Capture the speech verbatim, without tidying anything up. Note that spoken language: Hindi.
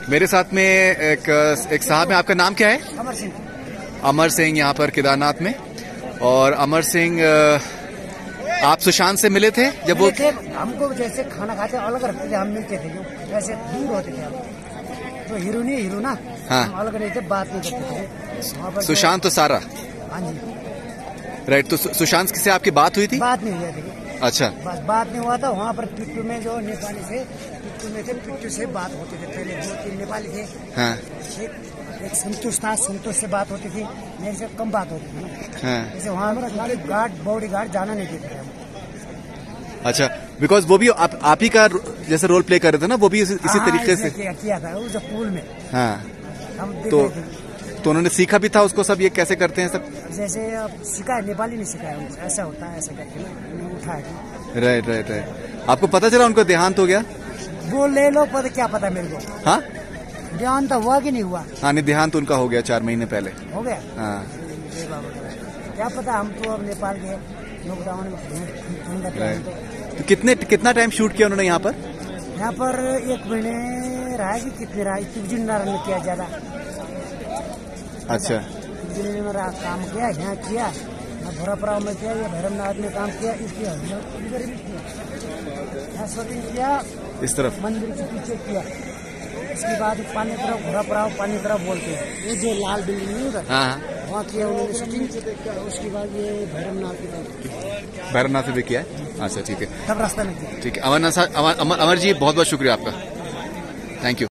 मेरे साथ में एक एक साहब है, आपका नाम क्या है? अमर सिंह। अमर सिंह यहाँ पर केदारनाथ में। और अमर सिंह, आप सुशांत से मिले थे जब वो थे, हमको जैसे खाना खाते अलग रखते थे, हम मिलते थे, जो ऐसे दूर होते थे हम, तो हीरो नहीं हीरो ना, हाँ। हम अलग नहीं थे, बात नहीं करते थे। सुशांत तो सारा, हाँ जी, राइट। तो सुशांत से आपकी बात हुई थी? बात नहीं हुई थी। अच्छा, बस बात नहीं हुआ था। वहाँ पर पिट्टू में जो नेपाली थे, पिट्टू में थे, पिट्टू से बात होती थी। पहले दो तीन नेपाली थे, हाँ। एक, एक संतोष था, संतोष से बात होती थी, मेरे से कम बात होती थी। हाँ। जैसे वहाँ पर गार्ड, बॉडी गार्ड जाना नहीं देते थे हम। अच्छा, बिकॉज वो भी आप, आप ही का जैसे रोल प्ले कर रहे थे ना, वो भी इसी, इसी हाँ, तरीके से किया, किया था वो जो पूल में। हाँ। हम देख तो रहे थे। तो उन्होंने सीखा भी था उसको सब, ये कैसे करते हैं सब? जैसे अब सिखाया, नेपाली नहीं सिखाया उनको, ऐसा होता है, ऐसा करके ना उठाया। Right right right. आपको पता चला उनको देहांत हो गया? वो ले लो, पता क्या पता मेरे को। हाँ, देहांत तो हुआ कि नहीं हुआ? हाँ, नहीं, देहांत उनका हो गया चार महीने पहले। हो गया? हाँ। क्या पता, हम तो अब नेपाल गए लॉकडाउन में। तो कितने कितना टाइम शूट किया उन्होंने यहाँ पर? यहाँ पर एक महीने रहा कि कितने रहा, तुझी नारायण में किया ज्यादा। अच्छा, तुझी में रहा, काम किया, यहाँ किया, भोरापराव में किया, या भैरवनाथ में काम किया, इसलिए इधर भी किया, यहाँ शूटिंग किया, इस तरफ मंदिर के पीछे किया। इसके बाद पानी तरफ, भोरापराव पानी तरफ बोलते हैं, ये जो लाल बिल्डिंग नहीं उधर, हाँ, वहाँ किया उन्होंने शूटिंग। उसके बाद ये भैरवनाथ की तरफ, भैरवनाथ में भी किया है। अच्छा, ठीक है, सब रास्ता में किया। ठीक है। अमरनाथ, अमर, अमर जी, बहुत बहुत शुक्रिया आपका, थैंक यू।